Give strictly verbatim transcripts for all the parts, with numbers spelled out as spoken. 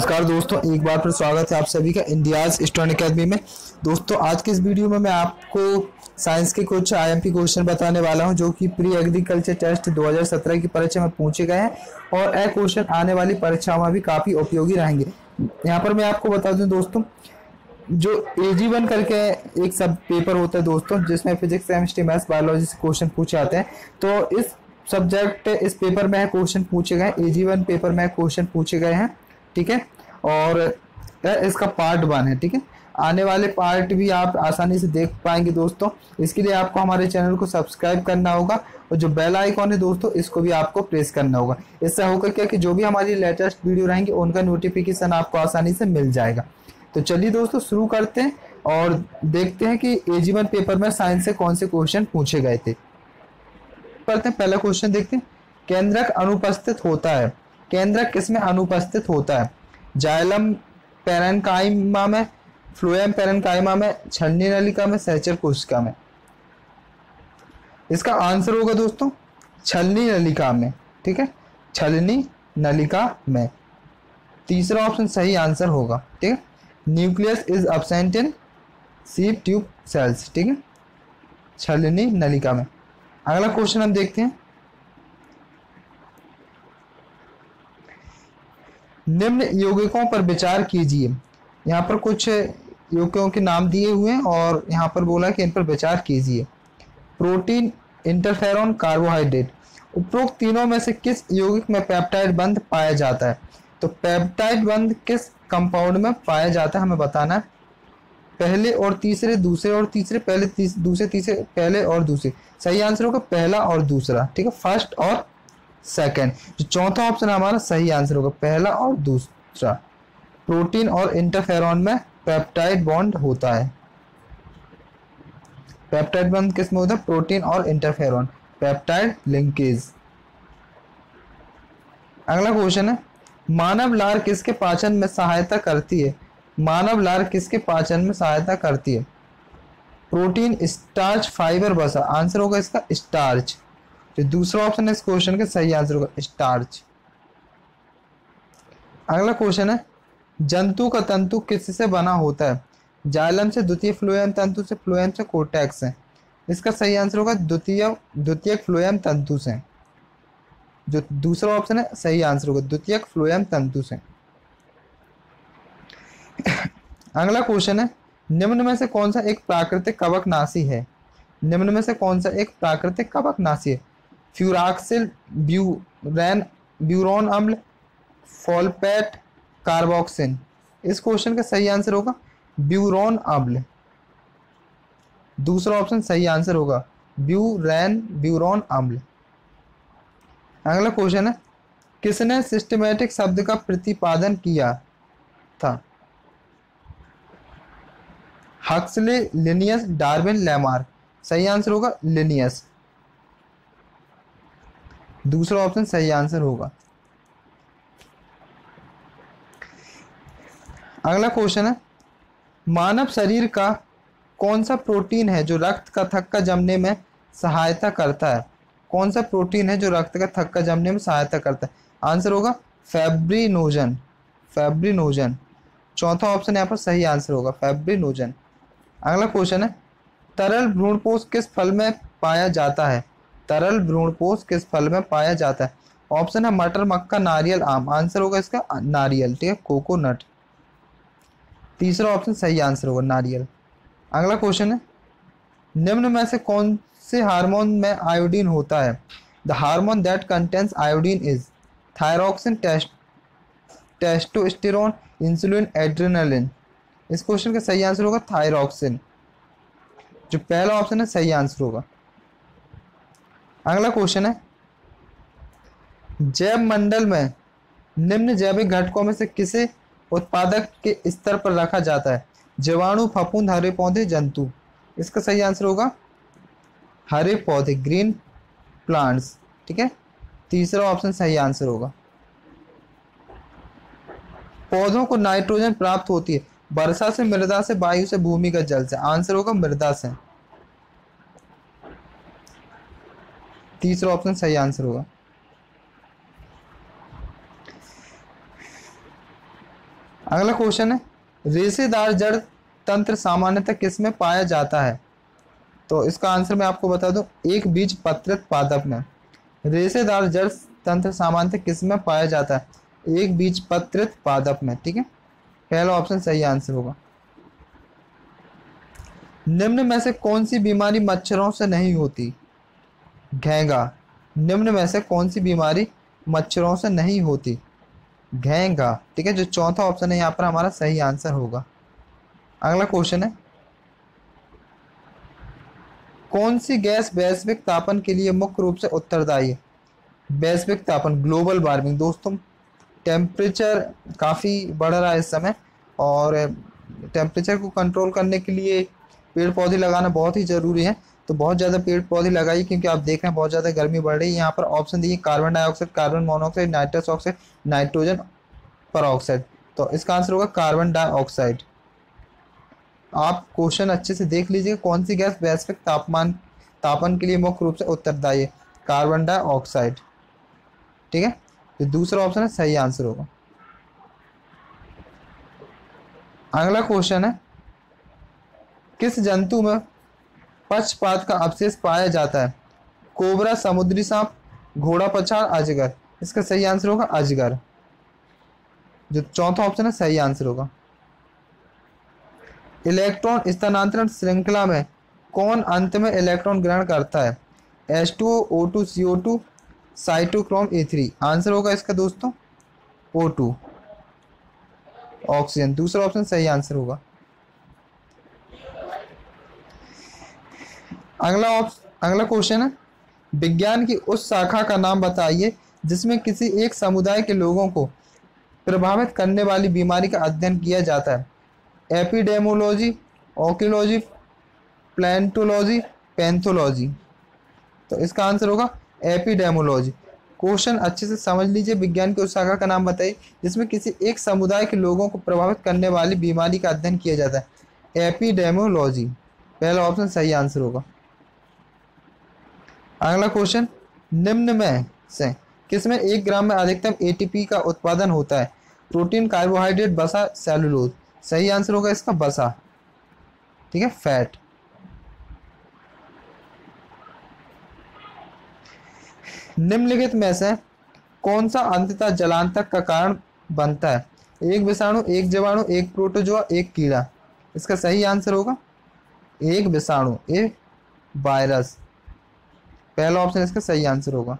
नमस्कार दोस्तों, एक बार फिर स्वागत है आप सभी का इंडियाज स्टूडेंट अकेडमी में। दोस्तों आज के इस वीडियो में मैं आपको साइंस के कुछ आईएमपी क्वेश्चन बताने वाला हूं जो कि प्री एग्रीकल्चर टेस्ट दो हज़ार सत्रह की परीक्षा में पूछे गए हैं और यह क्वेश्चन आने वाली परीक्षाओं में भी काफ़ी उपयोगी रहेंगे। यहाँ पर मैं आपको बता दूँ दोस्तों, जो ए जी वन करके एक सब पेपर होता है दोस्तों, जिसमें फिजिक्स केमिस्ट्री मैथ्स बायोलॉजी से क्वेश्चन पूछे आते हैं। तो इस सब्जेक्ट इस पेपर में क्वेश्चन पूछे गए, ए जी वन पेपर में क्वेश्चन पूछे गए हैं, ठीक है। और इसका पार्ट वन है, ठीक है। आने वाले पार्ट भी आप आसानी से देख पाएंगे दोस्तों। इसके लिए आपको हमारे चैनल को सब्सक्राइब करना होगा और जो बेल आइकॉन है दोस्तों, इसको भी आपको प्रेस करना होगा। इससे होगा क्या कि जो भी हमारी लेटेस्ट वीडियो रहेंगे उनका नोटिफिकेशन आपको आसानी से मिल जाएगा। तो चलिए दोस्तों शुरू करते हैं और देखते हैं कि ए जी वन पेपर में साइंस से कौन से क्वेश्चन पूछे गए थे। करते हैं, पहला क्वेश्चन देखते हैं। केंद्रक अनुपस्थित होता है। केंद्रक किसमें अनुपस्थित होता है? जाइलम पैरेन्काइमा में, फ्लोएम पैरेन्काइमा में, छलनी नलिका में, सहचर कोशिका में। इसका आंसर होगा दोस्तों छलनी नलिका में, ठीक है, छलनी नलिका में। तीसरा ऑप्शन सही आंसर होगा, ठीक है। न्यूक्लियस इज एब्सेंट इन सीप ट्यूब सेल्स, ठीक है, छलनी नलिका में। अगला क्वेश्चन हम देखते हैं। निम्न यौगिकों पर विचार कीजिए। यहाँ पर कुछ यौगिकों के नाम दिए हुए हैं और यहाँ पर बोला कि इन पर विचार कीजिए। Protein, interferon, carbohydrate. उपरोक्त तीनों में से किस यौगिक में पेप्टाइड बंध पाया जाता है? तो पेप्टाइड बंध किस कंपाउंड में पाया जाता है हमें बताना है। पहले और तीसरे, दूसरे और तीसरे, पहले तीस, दूसरे तीसरे, पहले और दूसरे। सही आंसर होगा पहला और दूसरा, ठीक है, फर्स्ट और सेकंड। जो चौथा ऑप्शन हमारा सही आंसर होगा पहला और दूसरा। प्रोटीन और इंटरफेरॉन में पेप्टाइड बॉन्ड होता है। पेप्टाइड बॉन्ड किस में होता है? प्रोटीन और इंटरफेरॉन, पेप्टाइड लिंकेज। अगला क्वेश्चन है, मानव लार किसके पाचन में सहायता करती है? मानव लार किसके पाचन में सहायता करती है? प्रोटीन, स्टार्च, फाइबर, वसा। आंसर होगा इसका स्टार्च। जो दूसरा ऑप्शन है इस क्वेश्चन का सही आंसर होगा स्टार्च। अगला क्वेश्चन है, जंतु का तंतु किससे बना होता है? जाइलम से, द्वितीय फ्लोएम तंतु से, फ्लोएम से, कोर्टेक्स से। इसका सही आंसर होगा द्वितीय द्वितीयक फ्लोएम तंतु से। जो दूसरा ऑप्शन है सही आंसर होगा द्वितीयक फ्लोएम तंतु से। अगला क्वेश्चन है, निम्न में से कौन सा एक प्राकृतिक कवकनाशी है? निम्न में से कौन सा एक प्राकृतिक कवकनाशी है? फ्यूराक्सिल, ब्यूरेन ब्यूरोन अम्ल, फॉल्पेट, कार्बोक्सिन। इस क्वेश्चन का सही आंसर होगा ब्यूरोन अम्ल। दूसरा ऑप्शन सही आंसर होगा ब्यूरेन ब्यूरोन अम्ल। अगला क्वेश्चन है, किसने सिस्टमैटिक शब्द का प्रतिपादन किया था? Huxley, Linnaeus, Darwin, Lamarck. सही आंसर होगा लिनियस। दूसरा ऑप्शन सही आंसर होगा। अगला क्वेश्चन है, मानव शरीर का कौन सा प्रोटीन है जो रक्त का थक्का जमने में सहायता करता है? कौन सा प्रोटीन है जो रक्त का थक्का जमने में सहायता करता है? आंसर होगा फैब्रिनोजन, फैब्रिनोजन। चौथा ऑप्शन यहाँ पर सही आंसर होगा फैब्रिनोजन। अगला क्वेश्चन है, तरल भ्रूणपोष किस फल में पाया जाता है? तरल भ्रूणपोष किस फल में पाया जाता है? ऑप्शन है मटर, मक्का, नारियल, आम। आंसर होगा इसका नारियल, ठीक है, कोकोनट। तीसरा ऑप्शन सही आंसर होगा नारियल। अगला क्वेश्चन है, निम्न में से कौन से हार्मोन में आयोडीन होता है? The hormone that contains iodine is thyroxine, test testosterone, insulin, adrenaline. इस क्वेश्चन का सही आंसर होगा थायरॉक्सिन। जो पहला ऑप्शन है सही आंसर होगा। अगला क्वेश्चन है, जैव मंडल में निम्न जैविक घटकों में से किसे उत्पादक के स्तर पर रखा जाता है? जीवाणु, फफूंद, हरे पौधे, जंतु। इसका सही आंसर होगा हरे पौधे, ग्रीन प्लांट्स, ठीक है। तीसरा ऑप्शन सही आंसर होगा। पौधों को नाइट्रोजन प्राप्त होती है वर्षा से, मृदा से, वायु से, भूमिगत जल से। आंसर होगा मृदा से। तीसरा ऑप्शन सही आंसर होगा। अगला क्वेश्चन है, रेशेदार जड़ तंत्र सामान्यतः किसमें पाया जाता है? तो इसका आंसर मैं आपको बता दूं, एक बीज पत्रित पादप में। रेशेदार जड़ तंत्र सामान्यतः किसमें पाया जाता है? एक बीज पत्रित पादप में। ठीक है, पहला ऑप्शन सही आंसर होगा। निम्न में से कौन सी बीमारी मच्छरों से नहीं होती? घेंगा। निम्न में से कौन सी बीमारी मच्छरों से नहीं होती? घेंगा। ठीक है, जो चौथा ऑप्शन है यहाँ पर हमारा सही आंसर होगा। अगला क्वेश्चन है, कौन सी गैस वैश्विक तापन के लिए मुख्य रूप से उत्तरदायी है? वैश्विक तापन, ग्लोबल वार्मिंग। दोस्तों, टेम्परेचर काफ़ी बढ़ रहा है इस समय, और टेम्परेचर को कंट्रोल करने के लिए पेड़ पौधे लगाना बहुत ही ज़रूरी है। तो बहुत ज़्यादा पेड़ पौधे लगाइए, क्योंकि आप देख रहे हैं बहुत ज़्यादा गर्मी बढ़ रही है। यहाँ पर ऑप्शन दिए carbon dioxide, carbon monoxide, nitrous oxide, nitrogen peroxide. तो इसका आंसर होगा कार्बन डाइऑक्साइड। आप क्वेश्चन अच्छे से देख लीजिए, कौन सी गैस वैश्विक तापमान तापन के लिए मुख्य रूप से उत्तरदायी है? Carbon dioxide. ठीक है, तो दूसरा ऑप्शन है सही आंसर होगा। अगला क्वेश्चन है, किस जंतु में पक्षपात का अवशेष पाया जाता है? कोबरा, समुद्री सांप, घोड़ा पछाड़, अजगर। इसका सही आंसर होगा अजगर। जो चौथा ऑप्शन है सही आंसर होगा। इलेक्ट्रॉन स्थानांतरण श्रृंखला में कौन अंत में इलेक्ट्रॉन ग्रहण करता है? H two O, O two, C O two, cytochrome A three. Answer होगा इसका दोस्तों ओ टू, ऑक्सीजन। दूसरा ऑप्शन सही आंसर होगा। अगला अगला क्वेश्चन है, विज्ञान की उस शाखा का नाम बताइए जिसमें किसी एक समुदाय के लोगों को प्रभावित करने वाली बीमारी का अध्ययन किया जाता है? Epidemiology, oncology, paleontology, pathology. तो इसका आंसर होगा एपिडेमोलॉजी। क्वेश्चन अच्छे से समझ लीजिए, विज्ञान की उस शाखा का नाम बताइए जिसमें किसी एक समुदाय के लोगों को प्रभावित करने वाली बीमारी का अध्ययन किया जाता है? एपिडेमोलॉजी। पहला ऑप्शन सही आंसर होगा। अगला क्वेश्चन, निम्न में से किसमें एक ग्राम में अधिकतम ए टी पी का उत्पादन होता है? प्रोटीन, कार्बोहाइड्रेट, वसा, सेलुलोज। सही आंसर होगा इसका वसा। ठीक है, फैट। निम्नलिखित में से कौन सा अंततः जलांतक का कारण बनता है? एक विषाणु, एक जीवाणु, एक प्रोटोजोआ, एक कीड़ा। इसका सही आंसर होगा एक विषाणु, एक वायरस। पहला ऑप्शन इसका सही आंसर होगा।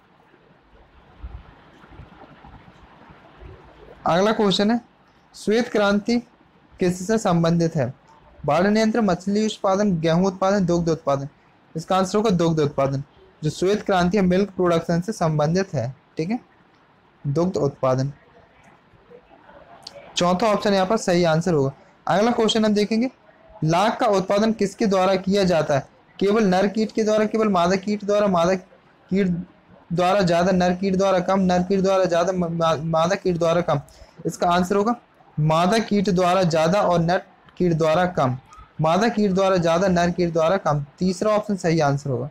अगला क्वेश्चन है, श्वेत क्रांति किससे संबंधित है? बाढ़ नियंत्रण, मछली उत्पादन, गेहूं उत्पादन, दुग्ध उत्पादन। इसका आंसर होगा दुग्ध उत्पादन। जो श्वेत क्रांति है मिल्क प्रोडक्शन से संबंधित है। ठीक है, दुग्ध उत्पादन। चौथा ऑप्शन यहाँ पर सही आंसर होगा। अगला क्वेश्चन हम देखेंगे, लाख का उत्पादन किसके द्वारा किया जाता है? केवल नर कीट के द्वारा, केवल मादा कीट द्वारा, मादा कीट द्वारा ज्यादा, नर कीट द्वारा कम, नर कीट द्वारा ज्यादा, मादा कीट द्वारा कम। इसका आंसर होगा मादा कीट द्वारा ज्यादा और नर कीट द्वारा कम। मादा कीट द्वारा ज्यादा, नर कीट द्वारा कम। तीसरा ऑप्शन सही आंसर होगा।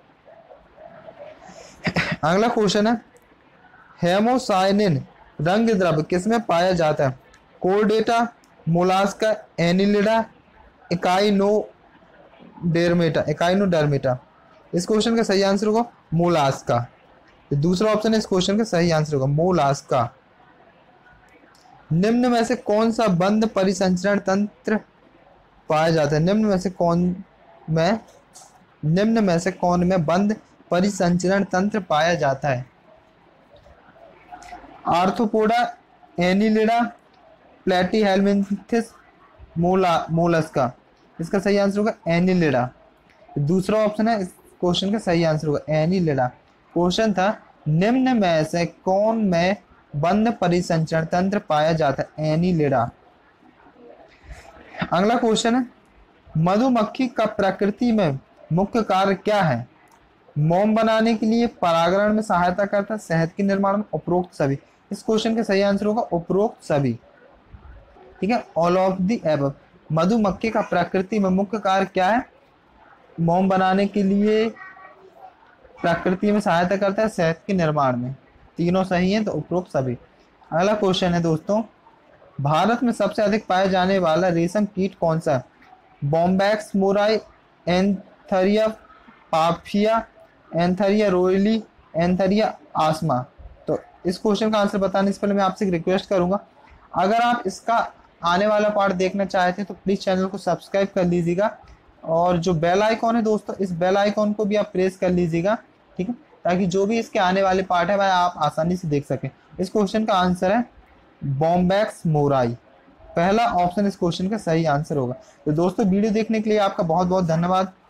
अगला क्वेश्चन है, हेमोसाइनिन रंग द्रव्य किसमें पाया जाता है? Chordata, Mollusca, Annelida, Echinodermata, Echinodermata. इस क्वेश्चन का सही आंसर होगा मोलास्का। दूसरा ऑप्शन है इस क्वेश्चन का सही आंसर होगा मोलास्का। निम्न में से कौन सा बंद परिसंचरण तंत्र पाया जाता है? निम्न में से कौन में निम्न में से कौन में बंद परिसंचरण तंत्र पाया जाता है? आर्थ्रोपोडा, एनिलिडा, प्लेटीहेल्मिन्थिस, मोला मोलस्का। इसका सही आंसर होगा एनिलिडा। दूसरा ऑप्शन है इस क्वेश्चन का सही आंसर होगा एनिलिडा। क्वेश्चन था, निम्न में से कौन में बंद परिसंचरण तंत्र पाया जाता है? एनिलिडा। अगला क्वेश्चन है, मधुमक्खी का प्रकृति में मुख्य कार्य क्या है? मोम बनाने के लिए, परागण में सहायता करता है, शहद के निर्माण में, उपरोक्त सभी। इस क्वेश्चन का सही आंसर होगा उपरोक्त सभी। ठीक है, ऑल ऑफ द एबव। मधुमक्खी का प्रकृति में मुख्य कार्य क्या है? मोम बनाने के लिए, प्रकृति में सहायता करता है, शहद के निर्माण में। तीनों सही हैं, तो उपरोक्त सभी। अगला क्वेश्चन है दोस्तों, भारत में सबसे अधिक पाए जाने वाला रेशम कीट कौन सा है? Bombyx mori, Antheraea paphia, Antheraea roylei, Antheraea assama. तो इस क्वेश्चन का आंसर बताने से पहले मैं आपसे एक रिक्वेस्ट करूंगा, अगर आप इसका आने वाला पार्ट देखना चाहते हैं तो प्लीज चैनल को सब्सक्राइब कर लीजिएगा, और जो बेल आइकॉन है दोस्तों, इस बेल आइकॉन को भी आप प्रेस कर लीजिएगा, ठीक है, ताकि जो भी इसके आने वाले पार्ट है वह आप आसानी से देख सकें। इस क्वेश्चन का आंसर है बॉम्बैक्स मोराई। पहला ऑप्शन इस क्वेश्चन का सही आंसर होगा। तो दोस्तों वीडियो देखने के लिए आपका बहुत बहुत धन्यवाद।